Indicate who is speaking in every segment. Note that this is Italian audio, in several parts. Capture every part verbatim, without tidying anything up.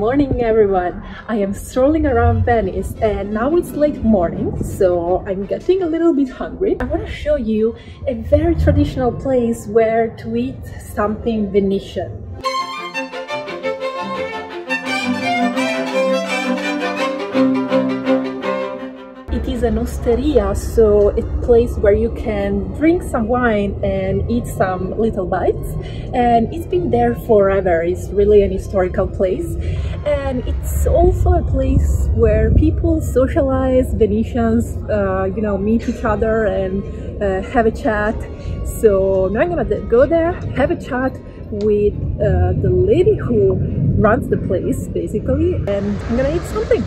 Speaker 1: morning everyone. I am strolling around Venice and now it's late morning, so I'm getting a little bit hungry. I want to show you a very traditional place where to eat something Venetian. It is an osteria, so a place where you can drink some wine and eat some little bites, and it's been there forever. It's really an historical place, and it's also a place where people socialize. Venetians uh, you know, meet each other and uh, have a chat. So now I'm gonna go there, have a chat with uh, the lady who runs the place basically, and I'm gonna eat something.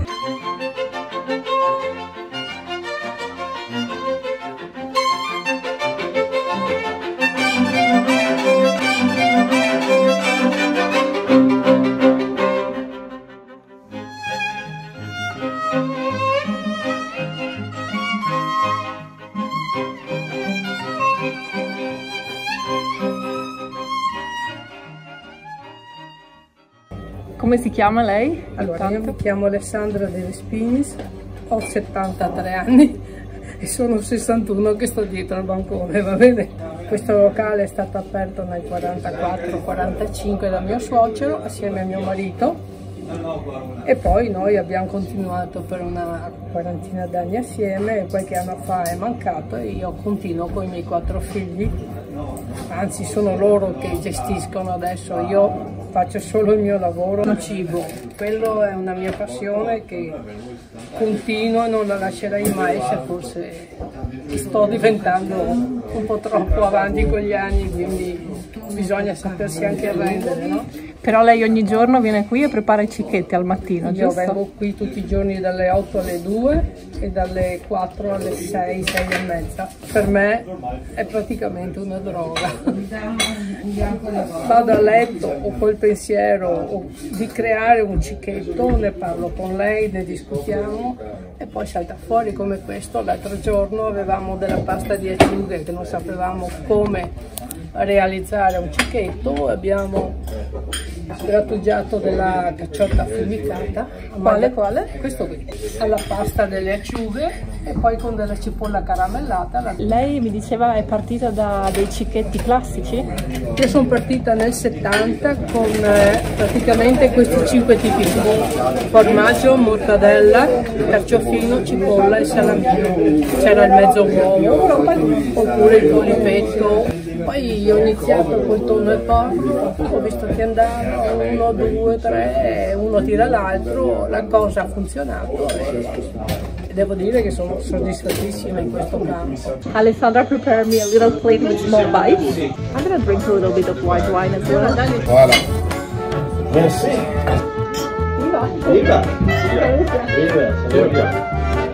Speaker 1: Come si chiama lei?
Speaker 2: Allora, io mi chiamo Alessandra De Vespinis, ho settantatré anni e sono sessantuno che sto dietro al bancone, va bene? Questo locale è stato aperto nel quarantaquattro quarantacinque da mio suocero assieme a mio marito, e poi noi abbiamo continuato per una quarantina d'anni assieme, e qualche anno fa è mancato e io continuo con i miei quattro figli, anzi sono loro che gestiscono adesso, io faccio solo il mio lavoro, il cibo. Quello è una mia passione che continuo e non la lascerei mai, se forse sto diventando un po' troppo avanti con gli anni, quindi bisogna sapersi anche arrendere, no?
Speaker 1: Però lei ogni giorno viene qui e prepara i cicchetti al mattino,
Speaker 2: Io
Speaker 1: giusto?
Speaker 2: vengo qui tutti i giorni dalle otto alle due e dalle quattro alle sei, sei e mezza. Per me è praticamente una droga. Vado a letto o col pensiero o di creare un cicchetto, ne parlo con lei, ne discutiamo e poi salta fuori come questo. L'altro giorno avevamo della pasta di acciughe che non sapevamo come realizzare un cicchetto, abbiamo grattugiato della cacciotta affumicata.
Speaker 1: Quale, quale?
Speaker 2: Questo qui, alla pasta delle acciughe e poi con della cipolla caramellata.
Speaker 1: Lei mi diceva è partita da dei cicchetti classici?
Speaker 2: Io sono partita nel settanta con eh, praticamente questi cinque tipi di formaggio, mortadella, carciofino, cipolla e salamino. C'era il mezzo uovo oppure il polipetto. Poi ho iniziato col tonno e porco, ho visto che andava uno, due, tre, uno tira l'altro, la cosa ha funzionato e devo dire che sono soddisfattissima in questo campo.
Speaker 1: Alessandra prepared me a little plate with small bites. I'm gonna drink a little bit of white wine as well.
Speaker 3: Voilà. Merci. Viva. Viva.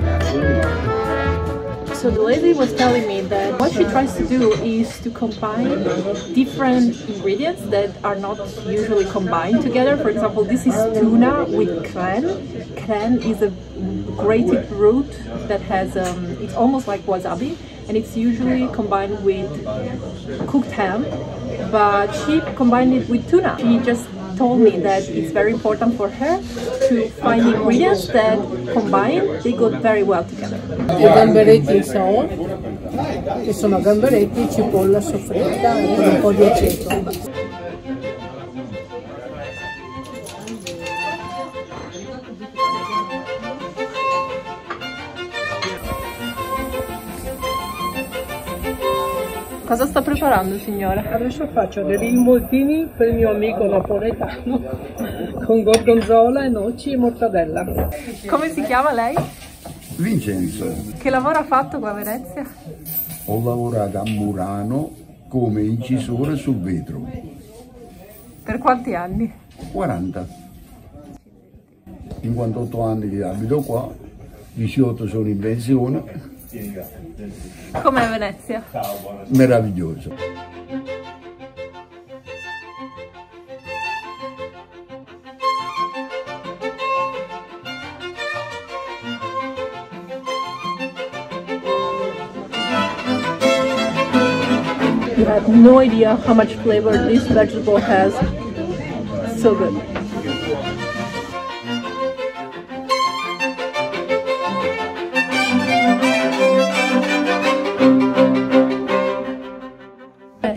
Speaker 1: So the lady was telling me that what she tries to do is to combine different ingredients that are not usually combined together. For example, this is tuna with cran. Cran is a grated root that has, um, it's almost like wasabi, and it's usually combined with cooked ham, but she combined it with tuna. She just told me that it's very important for her to find ingredients that combine, they go very well together.
Speaker 2: I gamberetti in soia, che sono gamberetti, cipolla soffritta e un po' di aceto.
Speaker 1: Cosa sta preparando, signora?
Speaker 2: Adesso faccio degli involtini per il mio amico napoletano con gorgonzola e noci e mortadella.
Speaker 1: Come si chiama lei?
Speaker 3: Vincenzo.
Speaker 1: Che lavoro ha fatto qua a Venezia?
Speaker 3: Ho lavorato a Murano come incisore sul vetro.
Speaker 1: Per quanti anni?
Speaker 3: quaranta. cinquantotto anni che abito qua, diciotto sono in pensione.
Speaker 1: Com'è Venezia?
Speaker 3: Meraviglioso.
Speaker 1: You have no idea how much flavor this vegetable has. So good.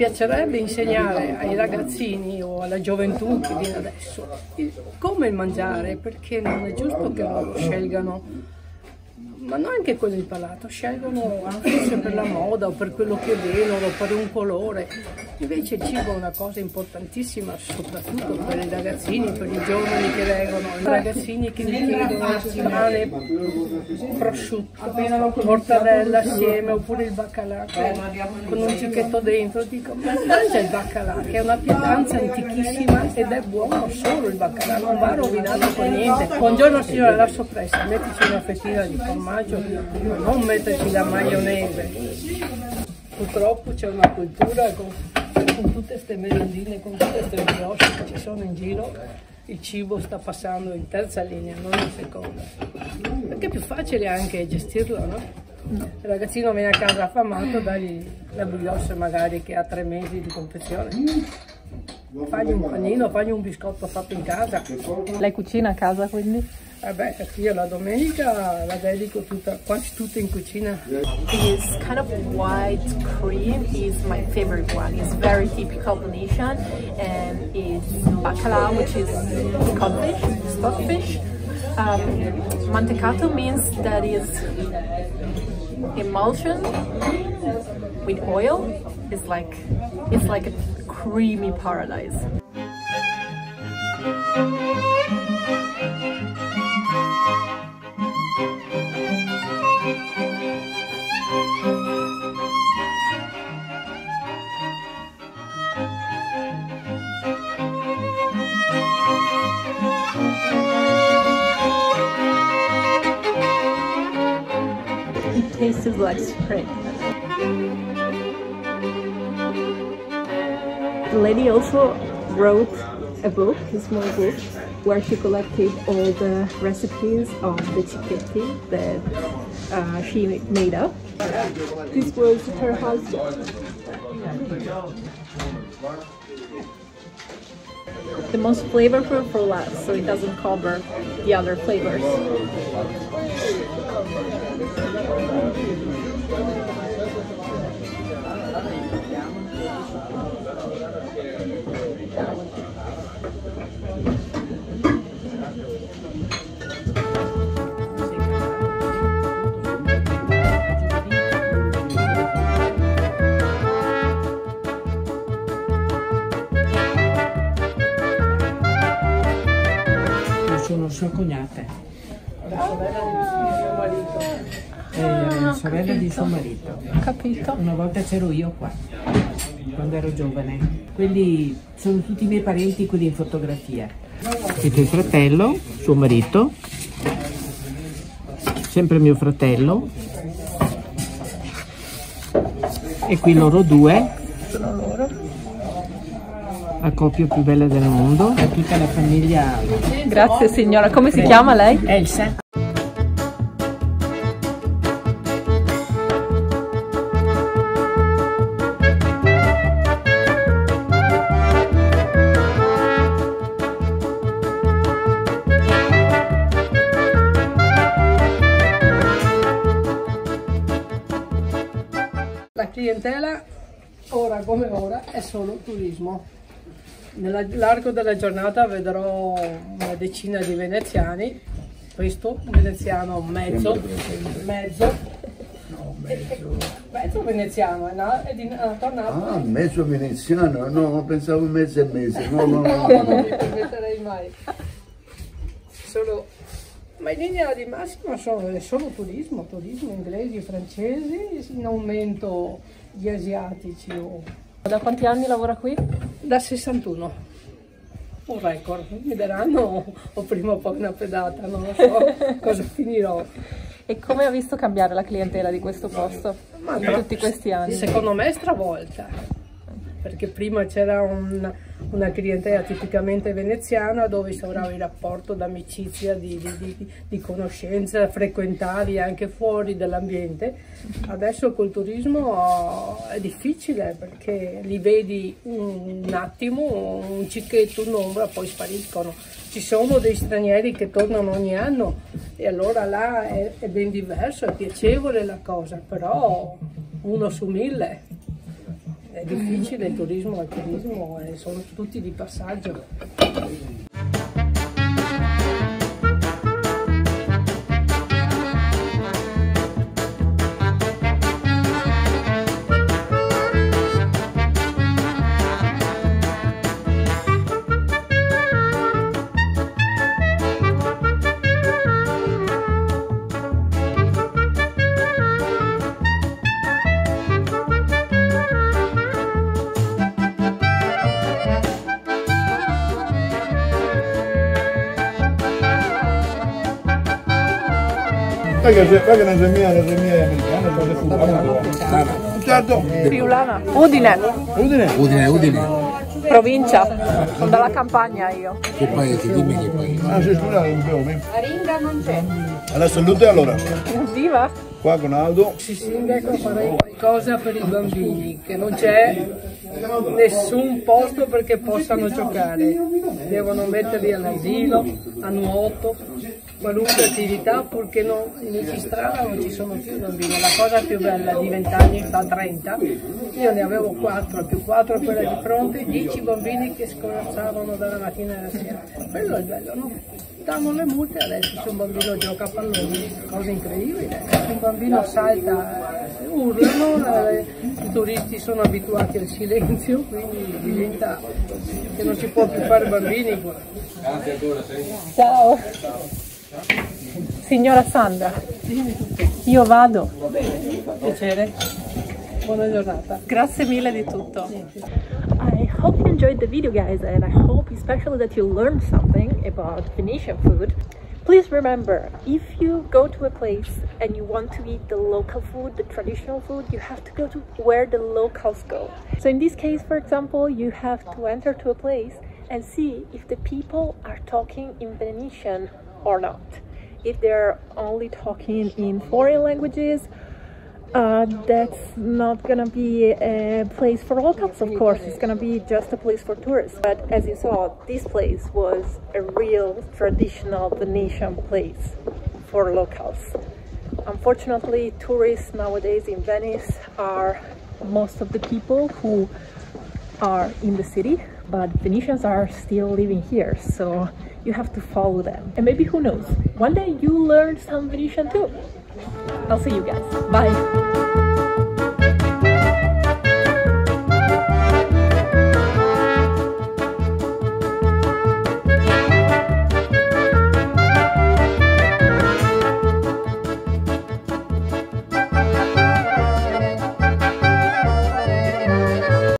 Speaker 2: piacerebbe insegnare ai ragazzini o alla gioventù che viene adesso come mangiare, perché non è giusto che loro scelgano, ma non anche quello del palato, scelgono anche per la moda o per quello che vedono, per un colore. Invece il cibo è una cosa importantissima, soprattutto per i ragazzini, per i giovani che vengono, i ragazzini che mi chiedono il pane, prosciutto, mortadella assieme, oppure il baccalà con un cicchetto dentro. Dico, ma mangia il baccalà, che è una pietanza antichissima ed è buono solo il baccalà, non va rovinato con niente. Buongiorno signora, la soppressa, mettici una fettina di formaggio, non metterci la maionese. Purtroppo c'è una cultura con, con tutte queste merendine, con tutte queste brioche che ci sono in giro, il cibo sta passando in terza linea, non in seconda. Perché è più facile anche gestirlo, no? Il ragazzino viene a casa affamato, dagli la brioche magari che ha tre mesi di confezione. Fagli un panino, fagli un biscotto fatto in casa.
Speaker 1: Lei cucina a casa quindi?
Speaker 2: Eh beh, io la domenica la dedico tutta, quasi tutta in cucina.
Speaker 1: This kind of white cream is my favorite one. It's very typical Venetian, and it's bacala, which is codfish, stockfish. Um, mantecato means that is emulsion with oil. It's like it's like a creamy paradise. It tastes like spring. The lady also wrote a book, a small book, where she collected all the recipes of the cicchetti that uh, she made up. This was her husband. The most flavorful for last, so it doesn't cover the other flavors.
Speaker 4: Sono sue cognate,
Speaker 2: La sorella di mio marito.
Speaker 4: è la sorella di suo marito.
Speaker 1: Capito?
Speaker 4: Una volta c'ero io qua, quando ero giovane. Quelli sono tutti i miei parenti, quelli in fotografia. Questo è il fratello, suo marito, sempre mio fratello. E qui loro due,
Speaker 1: Sono loro.
Speaker 4: la coppia più bella del mondo, e tutta la famiglia.
Speaker 1: Grazie signora, come si chiama lei?
Speaker 4: Elsa.
Speaker 2: La clientela, ora come ora, è solo turismo. Nell'arco della giornata vedrò una decina di veneziani, questo un veneziano mezzo, mezzo, mezzo, mezzo veneziano, è nato a Napoli.
Speaker 3: Ah, mezzo veneziano? No, pensavo mezzo e mezzo. No, no, no.
Speaker 2: No, non mi permetterei mai. Solo, ma in linea di massima sono è solo turismo, turismo inglesi, francesi, in aumento gli asiatici. O...
Speaker 1: Da quanti anni lavora qui?
Speaker 2: Da sessantuno, un record, mi daranno o prima o poi una pedata, non lo so cosa finirò.
Speaker 1: E come ha visto cambiare la clientela di questo posto
Speaker 2: Ma
Speaker 1: in tutti questi anni?
Speaker 2: Secondo me è stravolta, perché prima c'era un, una clientela tipicamente veneziana dove instaurava il rapporto d'amicizia, di, di, di, di conoscenza, frequentavi anche fuori dall'ambiente. Adesso col turismo è difficile perché li vedi un, un attimo, un cicchetto, un'ombra, poi spariscono. Ci sono dei stranieri che tornano ogni anno e allora là è, è ben diverso, è piacevole la cosa, però uno su mille È difficile il turismo, il turismo eh, sono tutti di passaggio.
Speaker 3: Perché non sei mia, non sei mia americana, non sei friulana. Certo.
Speaker 1: Friulana. Udine.
Speaker 3: Udine.
Speaker 5: Udine, Udine.
Speaker 1: Provincia. Sono dalla campagna io.
Speaker 5: Che paese? Dimmi che paese.
Speaker 3: Ah, sei scusato, non bevo.
Speaker 1: Aringa non c'è.
Speaker 3: Alla salute allora.
Speaker 1: Viva!
Speaker 3: Qua con Aldo.
Speaker 2: Sì, sindaco, farei qualcosa per i bambini, che non c'è nessun posto perché possano giocare. Devono metterli all'asilo, a nuoto, qualunque attività, purché non, in strada non ci sono più bambini. La cosa più bella di venti anni, da trenta, io ne avevo quattro, più quattro quella di fronte, dieci bambini che scorazzavano dalla mattina alla sera. Quello è bello, no? Danno le multe adesso, se un bambino gioca a pallone, cosa incredibile. Se un bambino salta, urlano, eh, i turisti sono abituati al silenzio, quindi diventa che non si può più fare bambini qua.
Speaker 1: Ciao! Signora Sandra, io vado.
Speaker 2: Piacere, buona giornata.
Speaker 1: Grazie mille di tutto. I hope you enjoyed the video, guys, and I hope especially that you learned something about Venetian food. Please remember, if you go to a place and you want to eat the local food, the traditional food, you have to go to where the locals go. So in this case, for example, you have to enter to a place and see if the people are talking in Venetian or not. If they're only talking in foreign languages, uh, that's not gonna be a place for locals, of course. It's gonna be just a place for tourists. But as you saw, this place was a real traditional Venetian place for locals. Unfortunately, tourists nowadays in Venice are most of the people who are in the city, but Venetians are still living here, so you have to follow them. And maybe, who knows, one day you learn some Venetian too. I'll see you guys. Bye!